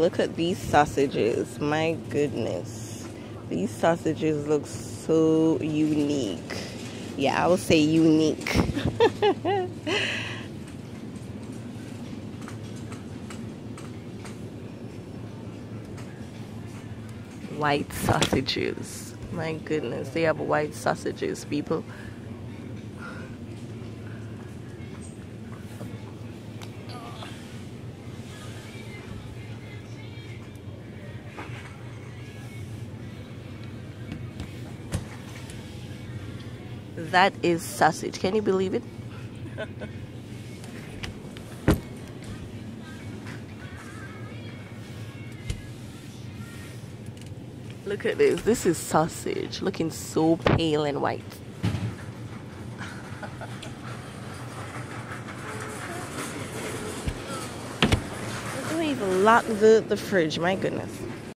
look at these sausages. My goodness. These sausages look so unique. Yeah, I will say unique. White sausages. My goodness, they have white sausages, people. That is sausage. Can you believe it? Look at this. This is sausage, looking so pale and white. I don't even lock the fridge. My goodness.